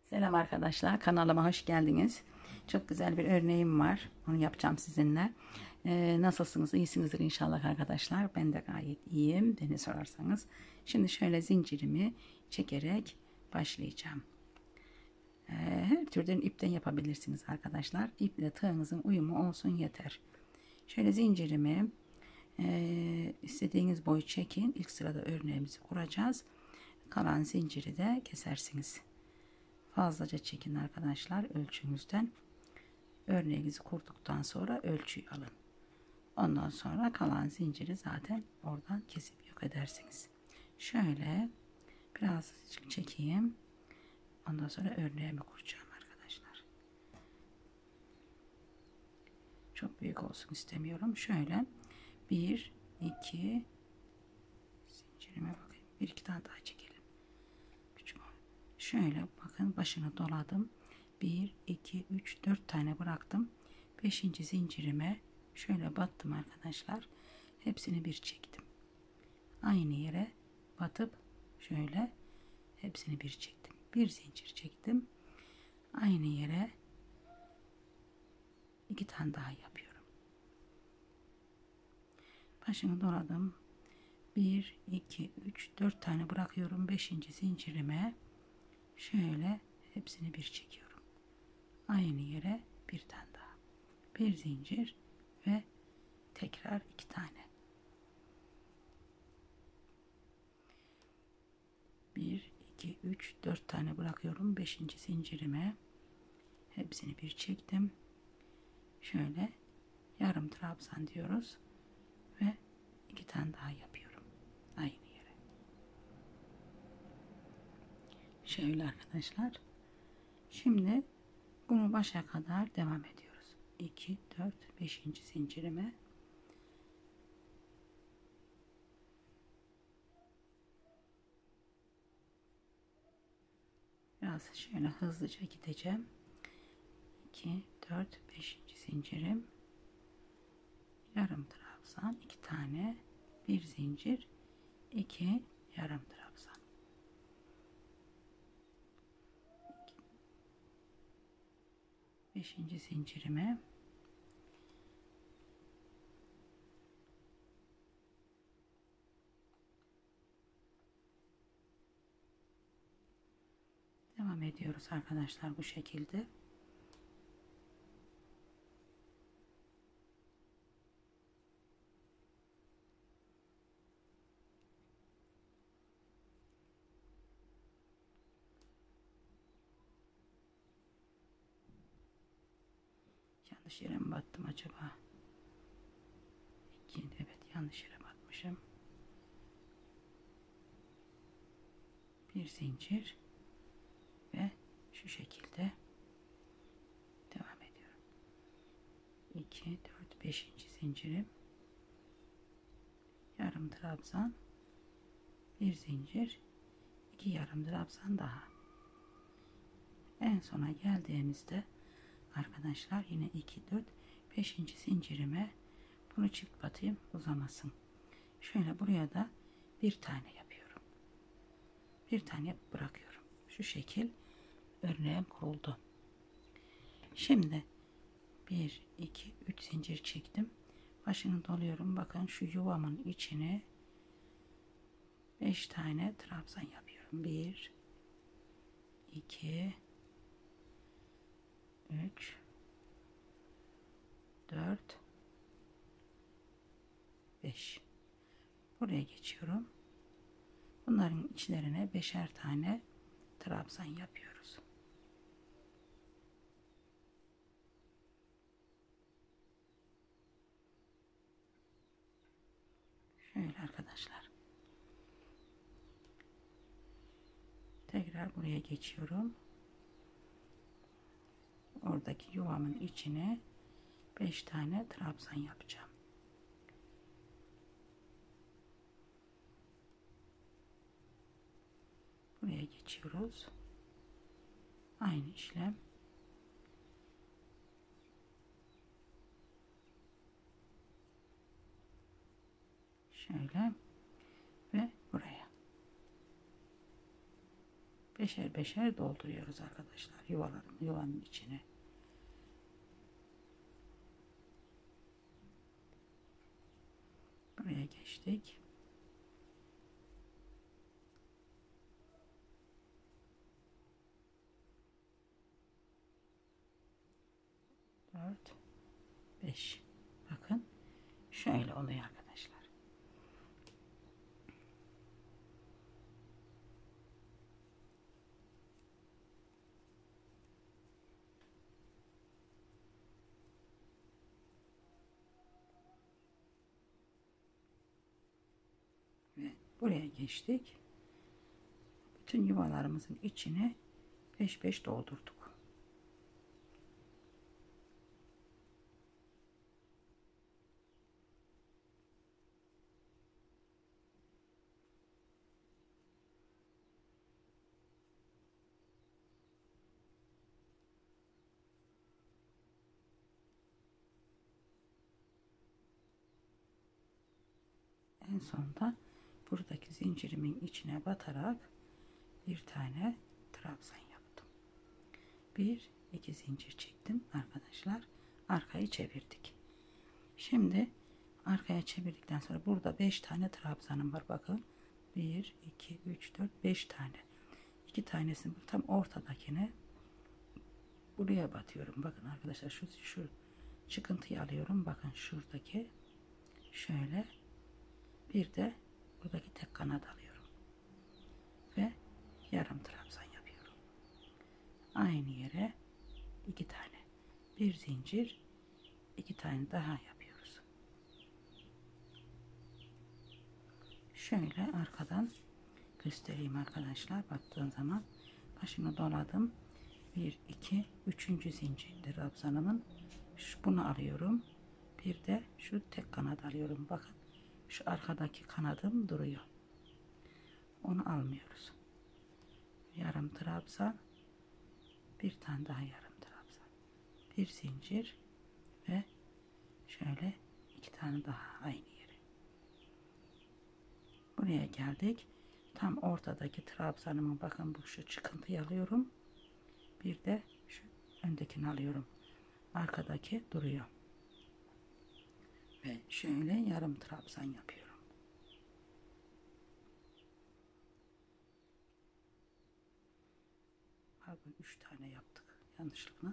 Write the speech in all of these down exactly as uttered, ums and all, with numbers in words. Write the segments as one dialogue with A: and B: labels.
A: Selam arkadaşlar, kanalıma hoş geldiniz. Çok güzel bir örneğim var. Onu yapacağım sizinle. Ee, nasılsınız? İyisinizdir inşallah arkadaşlar. Ben de gayet iyiyim. Beni sorarsanız. Şimdi şöyle zincirimi çekerek başlayacağım. Ee, her türden ipten yapabilirsiniz arkadaşlar. İple tığınızın uyumu olsun yeter. Şöyle zincirimi e, istediğiniz boyu çekin. İlk sırada örneğimizi kuracağız. Kalan zinciri de kesersiniz. Fazlaca çekin arkadaşlar ölçünüzden. Örneğinizi kurduktan sonra ölçüyü alın. Ondan sonra kalan zinciri zaten oradan kesip yok edersiniz. Şöyle biraz çekeyim. Ondan sonra örneğimi kuracağım arkadaşlar. Çok büyük olsun istemiyorum. Şöyle bir, iki zincirime bakayım. Bir iki tane daha çekelim. Küçük. Şöyle bakın başını doladım. bir, iki, üç, dört tane bıraktım. beşinci zincirime şöyle battım arkadaşlar. Hepsini bir çektim. Aynı yere batıp şöyle hepsini bir çektim. Bir zincir çektim. Aynı yere iki tane daha yapıyorum. Başını doladım. bir, iki, üç, dört tane bırakıyorum. beşinci zincirime şöyle hepsini bir çekiyorum. Aynı yere bir tane daha. Bir zincir ve tekrar iki tane. bir, iki, üç, dört tane bırakıyorum. beşinci zincirime hepsini bir çektim. Şöyle yarım trabzan diyoruz ve iki tane daha yapıyorum. Aynı yere. Şöyle arkadaşlar. Şimdi bunu başa kadar devam ediyoruz. iki, dört, beşinci zincirime biraz şöyle hızlıca gideceğim. iki, dört, beşinci zincirim, yarım trabzan, iki tane, bir zincir, iki yarım trabzan. beşinci zincirime devam ediyoruz arkadaşlar bu şekilde. Yanlış yere mi battım acaba? İki, evet yanlış yere batmışım. Bir zincir ve şu şekilde devam ediyorum. iki, dört, beşinci zincirim, yarım trabzan, bir zincir, iki yarım trabzan daha. En sona geldiğimizde arkadaşlar yine iki, dört, beşinci zincirime bunu çift batayım uzamasın. Şöyle buraya da bir tane yapıyorum. Bir tane bırakıyorum. Şu şekil örneğim kuruldu. Şimdi bir, iki, üç zincir çektim. Başını doluyorum. Bakın şu yuvamın içine beş tane trabzan yapıyorum. bir, iki, üç, dört, beş. Buraya geçiyorum. Bunların içlerine beşer tane trabzan yapıyoruz. Şöyle arkadaşlar. Tekrar buraya geçiyorum. Oradaki yuvamın içine beş tane trabzan yapacağım. Buraya geçiyoruz. Aynı işlem. Şöyle ve buraya. beşer beşer dolduruyoruz arkadaşlar yuvaların yuvanın içine. Buraya geçtik. dört beş. Bakın şöyle oluyor arkadaşlar. Ve buraya geçtik. Bütün yuvalarımızın içine beş beş doldurduk. En sonda buradaki zincirimin içine batarak bir tane trabzan yaptım. Bir iki zincir çektim arkadaşlar. Arkayı çevirdik. Şimdi arkaya çevirdikten sonra burada beş tane trabzanım var. Bakın bir iki üç dört beş tane. iki tanesini tam ortadakine buraya batıyorum. Bakın arkadaşlar şu şu çıkıntıyı alıyorum. Bakın şuradaki şöyle bir de buradaki tek kanat alıyorum ve yarım trabzan yapıyorum. Aynı yere iki tane, bir zincir, iki tane daha yapıyoruz. Şöyle arkadan göstereyim arkadaşlar. Baktığım zaman başını doladım. bir iki üçüncü zincir trabzanımın bunu alıyorum. Bir de şu tek kanat alıyorum. Bakın şu arkadaki kanadım duruyor. Onu almıyoruz. Yarım trabzan, bir tane daha yarım trabzan, bir zincir ve şöyle iki tane daha aynı yere. Buraya geldik. Tam ortadaki trabzanımı bakın bu şu çıkıntıyı alıyorum. Bir de şu öndekini alıyorum. Arkadaki duruyor. Ve şöyle yarım trabzan yapıyorum. Pardon, üç tane yaptık yanlışlıkla.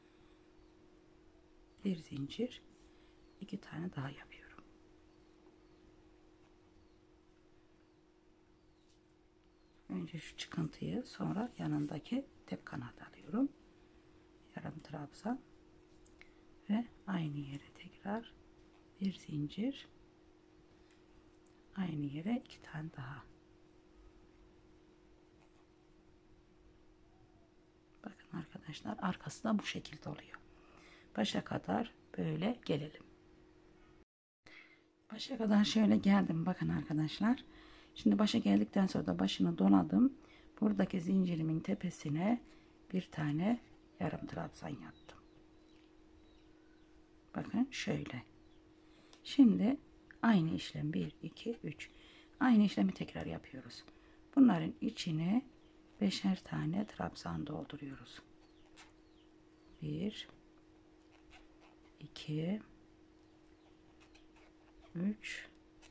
A: Bir zincir, iki tane daha yapıyorum. Önce şu çıkıntıyı, sonra yanındaki tek kanat alıyorum. Yarım trabzan ve aynı yere tekrar bir zincir, aynı yere iki tane daha. Bakın arkadaşlar, arkası da bu şekilde oluyor. Başa kadar böyle gelelim. Başa kadar şöyle geldim. Bakın arkadaşlar. Şimdi başa geldikten sonra da başını doladım. Buradaki zincirimin tepesine bir tane yarım trabzan yaptım. Bakın şöyle. Şimdi aynı işlem bir iki üç. Aynı işlemi tekrar yapıyoruz. Bunların içine beşer tane trabzan dolduruyoruz. bir iki üç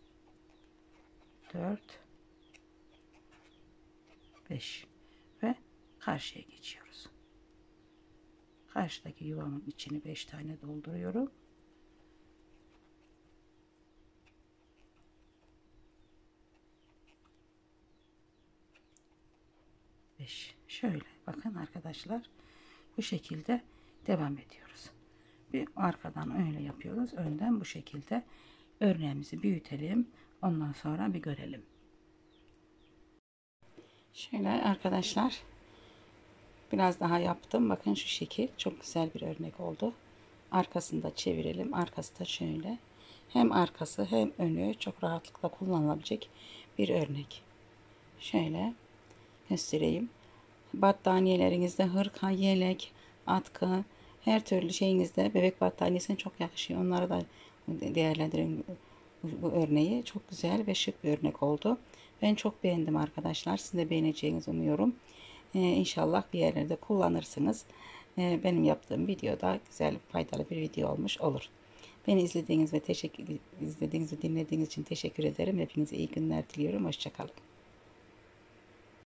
A: dört beş ve karşıya geçiyoruz. Karşıdaki yuvamın içini beş tane dolduruyorum. beş. Şöyle bakın arkadaşlar, bu şekilde devam ediyoruz. Bir arkadan öyle yapıyoruz, önden bu şekilde örneğimizi büyütelim, ondan sonra bir görelim. Şöyle arkadaşlar, biraz daha yaptım. Bakın şu şekil çok güzel bir örnek oldu. Arkasını da çevirelim. Arkası da şöyle. Hem arkası hem önü çok rahatlıkla kullanılabilecek bir örnek. Şöyle göstereyim. Battaniyelerinizde hırka, yelek, atkı, her türlü şeyinizde bebek battaniyesine çok yakışıyor. Onları da değerlendirin. Bu, bu örneği çok güzel ve şık bir örnek oldu. Ben çok beğendim arkadaşlar. Siz de beğeneceğinizi umuyorum. Ee, inşallah bir yerlerde kullanırsınız. Ee, benim yaptığım videoda güzel, faydalı bir video olmuş olur. Beni izlediğiniz ve teşekkür izlediğiniz ve dinlediğiniz için teşekkür ederim. Hepinize iyi günler diliyorum. Hoşça kalın.